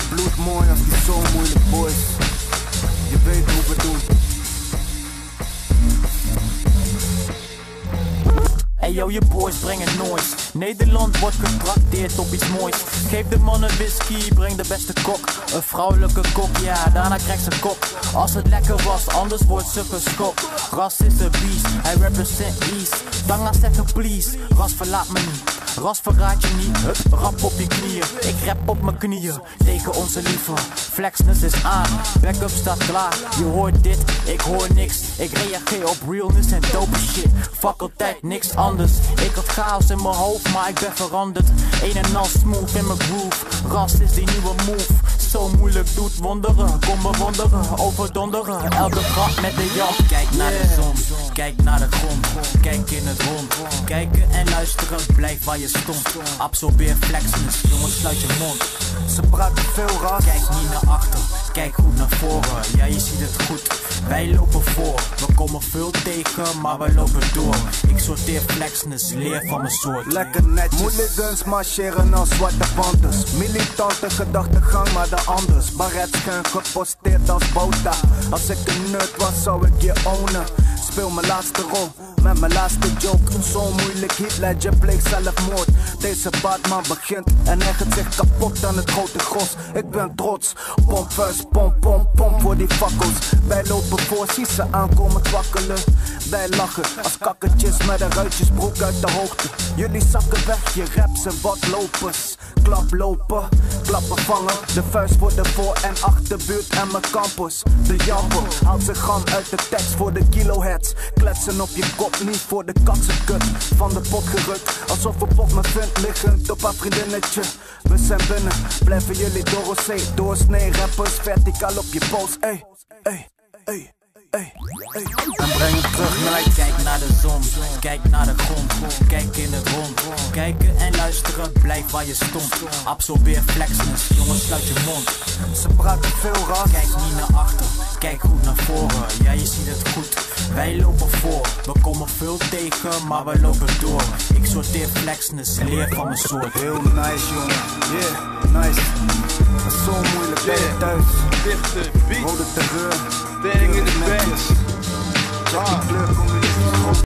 Bloedmooi als die zo moeilijk boys. Je weet hoe we doen. Hey yo, je boys brengen noise. Nederland wordt getrakteerd op iets moois. Geef de mannen whisky, breng de beste kok. Een vrouwelijke kok, ja, daarna krijgt ze kop. Als het lekker was, anders wordt ze geschopt. Ras is een beast, hij represent East. Danga zeggen please, Ras verlaat me niet. Ras verraad je niet, rap op je knieën. Ik rap op mijn knieën, tegen onze lieve. Flexness is aan, backup staat klaar. Je hoort dit, ik hoor niks. Ik reageer op realness en dope shit. Faculteit, niks anders. Ik had chaos in mijn hoofd, maar ik ben veranderd. Een en al smooth in mijn groove. Ras is die nieuwe move. Zo moeilijk doet wonderen. Kom bewonderen, overdonderen. Elke grap met de jam. Kijk naar de zon, kijk naar de grond. Kijk in het rond. Kijken en luisteren, blijf waar je stond. Absorbeer flexness, jongens sluit je mond. Ze praten veel ras. Kijk niet naar achter, kijk goed naar voren. Ja, je ziet het goed, wij lopen voor. We komen veel tegen, maar we lopen door. Ik sorteer flexness, leer van mijn soort. Lekker netjes. Mulligans marcheren als zwarte panthers. Militante gedachtegang, maar de anders. Barret schuin geposteerd als bota. Als ik een nerd was, zou ik je ownen. Speel mijn laatste rol met mijn laatste joke. Zo moeilijk, Heath Ledger pleegt zelfmoord. Deze Batman begint en ergert zich kapot aan het grote gros. Ik ben trots, pomp first, pomp, pomp, pomp voor die fakkels. Wij lopen voor, zie ze aankomen kwakkelen. Wij lachen als kakkertjes met een ruitjesbroek uit de hoogte. Jullie zakken weg, je raps en watlopers. Klap lopen, klappen vangen. De vuist voor de voor- en achterbuurt en mijn campus. De jamper haalt zijn gram uit de tekst voor de kiloheads. Kletsen op je kop, niet voor de katsenkut. Van de pot gerukt, alsof ik op mijn vent liggend op haar vriendinnetje. We zijn binnen, blijven jullie doorrosé. Doorsnee rappers, verticaal op je pols. Ey, ey, ey. En breng het terug naar je. Kijk naar de zon, kijk naar de grond. Kijk in het rond. Kijken en luisteren, blijf waar je stond. Absorbeer flexness, jongens sluit je mond. Ze praten veel ras. Kijk niet naar achter, kijk goed naar voren. Ja, je ziet het goed, wij lopen voor. We komen veel tegen, maar we lopen door. Ik sorteer flexness, leer van mijn soort. Heel nice jongen, yeah, nice. Dat is zo moeilijk, ben je thuis. Rode terreur, Standing in the bench. Check die kleur, kom je